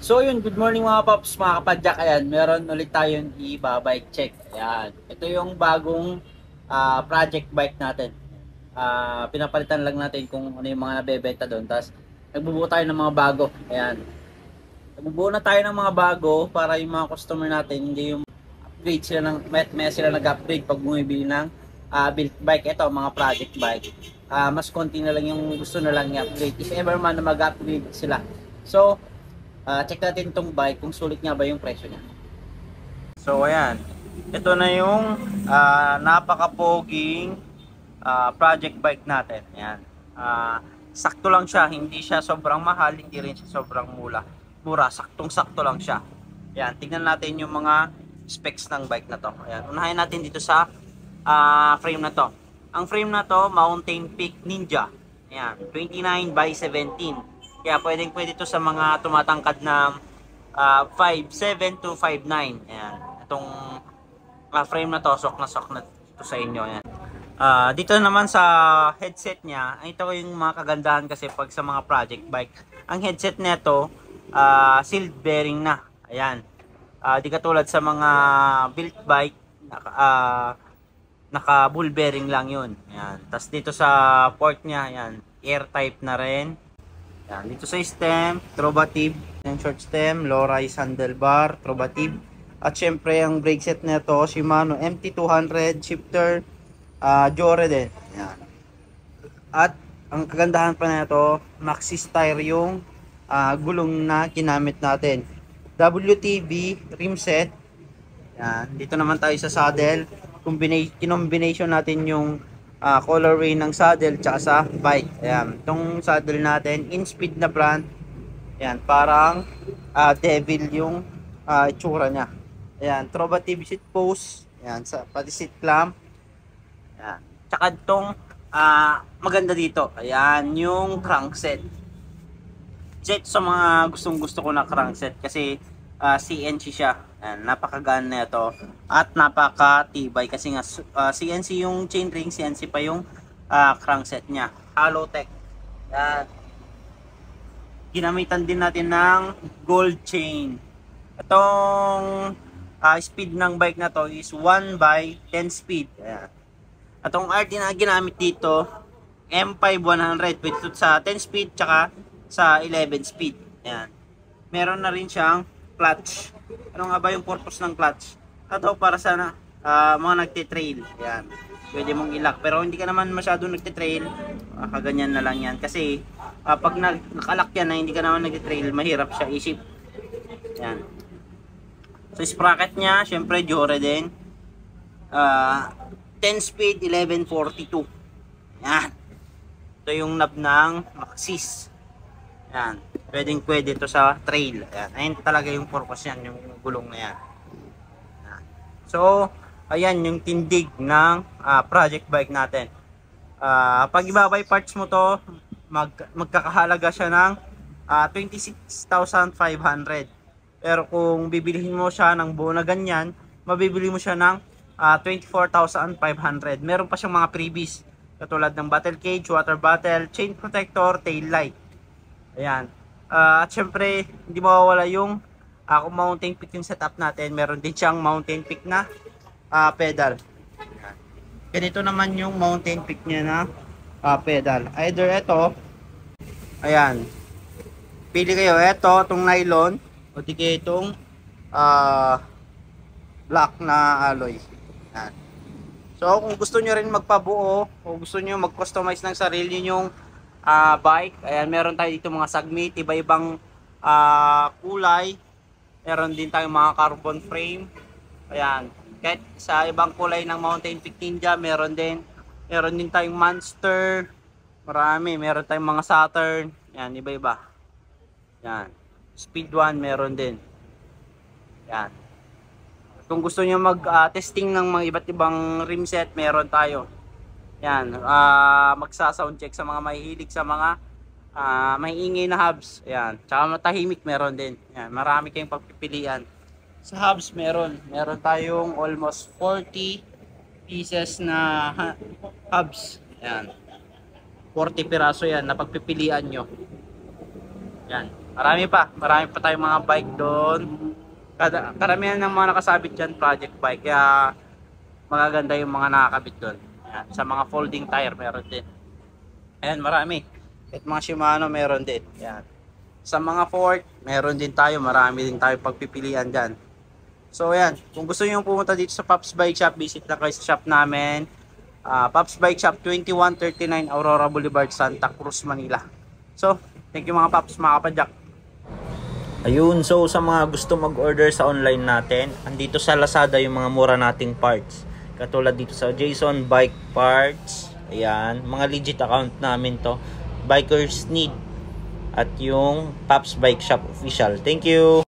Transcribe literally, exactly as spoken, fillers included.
So yun, good morning mga paps, mga kapadyak. Ayan, meron ulit tayong i-bike check. Ayan, ito yung bagong ah, project bike natin. Ah, pinapalitan lang natin kung ano yung mga nabebenta doon. Tapos nagbubuo tayo ng mga bago. Ayan, nagbubuo na tayo ng mga bago para yung mga customer natin hindi yung upgrade sila ng may, may sila nag-upgrade pag bumibili ng ah, built bike. Ito mga project bike. Ah, mas konti na lang yung gusto na lang i-upgrade if ever man na mag-upgrade sila. So Ah, check natin itong bike kung sulit nga ba yung presyo niya. So ayan, ito na yung ah, napaka-poging ah, project bike natin. Ayan. Ah, sakto lang siya, hindi siya sobrang mahal, hindi rin siya sobrang mura. Mura, saktong-sakto lang siya. Ayan, tingnan natin yung mga specs ng bike na to. Ayan, unahin natin dito sa ah, frame na to. Ang frame na to, Mountain Peak Ninja. Ayan, twenty-nine by seventeen. Kaya pwedeng pwede to sa mga tumatangkad na uh, five seven to five nine. Ayan. Itong uh, frame na to, sok na sok na to sa inyo. Ayan. Uh, dito naman sa headset niya, ito yung mga kagandahan kasi pag sa mga project bike. Ang headset nito, uh, sealed bearing na. Ayan. Uh, di katulad sa mga built bike, naka, uh, naka ball bearing lang yun. Ayan. Tapos dito sa port niya, ayan, air type na rin. Yan, dito sa stem, Trovative, yung short stem, low-rise handlebar, Trovative. At syempre ang brake set nito, Shimano M T two hundred shifter, uh, Jore din. Yan. At ang kagandahan pa nito, Maxxis tire yung uh, gulong na ginamit natin. W T B rim set. Yan, dito naman tayo sa saddle. Combination, combination natin yung Uh, colorway ng saddle tsaka sa bike. Ayan, itong saddle natin in speed na brand. Ayan, parang uh, devil yung uh, itsura nya. Ayan, Trovative seat post. Ayan, sa pati seat clamp. Ayan, tsaka itong uh, maganda dito. Ayan, yung crankset. Jet sa mga gustong gusto ko na crankset kasi uh, C N C siya. Ayan, napakagaan na ito at napaka-tibay kasi nga uh, C N C yung chainring, C N C pa yung uh, crankset niya. Halotech. Ayan. Ginamitan din natin ng gold chain. Itong uh, speed ng bike na to is one by ten speed. Ayan. Atong R D na ginamit dito, M five one hundred, pwede sa ten speed tsaka sa eleven speed. Ayan. Meron na rin siyang clutch. Ano nga ba yung purpose ng clutch? Ito para sa uh, mga nagtitrail. Yan. Pwede mong ilak. Pero hindi ka naman masyado nagtitrail. Uh, kaganyan na lang yan. Kasi uh, pag nakalak yan na hindi ka naman nagtitrail, mahirap siya isip. Yan. So sprocket niya, syempre Jore din. Uh, ten speed, eleven forty-two. Yan. Ito yung knob ng Maxxis. Yan. Pwedeng pwede to sa trail. Ayan. Ayan talaga yung purpose yan, yung gulong na yan. Ayan. So, ayan yung tindig ng uh, project bike natin. Uh, pag ibabay parts mo to, mag, magkakahalaga siya ng uh, twenty-six thousand five hundred. Pero kung bibilihin mo siya ng buo na ganyan, mabibili mo siya ng uh, twenty-four thousand five hundred. Meron pa siyang mga freebies. Katulad ng battle cage, water bottle, chain protector, tail light. Ayan. Uh, at syempre, hindi mawawala yung uh, kung mountain peak yung setup natin. Meron din siyang mountain peak na uh, pedal. Ayan. Ganito naman yung mountain peak niya na uh, pedal. Either ito, ayan. Pili kayo, ito, itong nylon, o di kayo itong uh, black na alloy. Ayan. So, kung gusto nyo rin magpabuo, o gusto nyo mag-customize ng sarili nyong Uh, bike, ayan, meron tayo dito mga sagmit, iba-ibang uh, kulay. Meron din tayong mga carbon frame. Ayan, kahit sa ibang kulay ng Mountain Peak Ninja, meron din. Meron din tayong Monster. Marami, meron tayong mga Saturn. Ayan, iba-iba. Ayan, Speed one meron din. Ayan. Kung gusto niyo mag-testing uh, ng mga iba't ibang rim set, meron tayo. Yan, uh, magsa-sound check sa mga mahihilig sa mga uh, mahiingay na hubs. Yan, tsaka matahimik meron din. Yan, marami kayong pagpipilian. Sa hubs meron, meron tayong almost forty pieces na hubs. Yan, forty piraso yan na pagpipilian nyo. Yan, Marami pa. Marami pa tayong mga bike doon. Kada, karamihan ng mga nakasabit dyan, project bike. Kaya magaganda yung mga nakakabit doon. Ayan. Sa mga folding tire, meron din. Ayan, marami. At mga Shimano, meron din. Ayan. Sa mga Ford, meron din tayo. Marami din tayo pagpipilian dyan. So, ayan. Kung gusto nyo pumunta dito sa Pops Bike Shop, visit lang kayo sa shop namin. Uh, Pops Bike Shop, twenty-one thirty-nine Aurora Boulevard, Santa Cruz, Manila. So, thank you mga Pops, mga kapadyak. Ayun, so sa mga gusto mag-order sa online natin, andito sa Lazada yung mga mura nating parts. Katulad dito sa Jason Bike Parts. Ayan, mga legit account namin to. Bikers Need. At yung Pops Bike Shop Official. Thank you!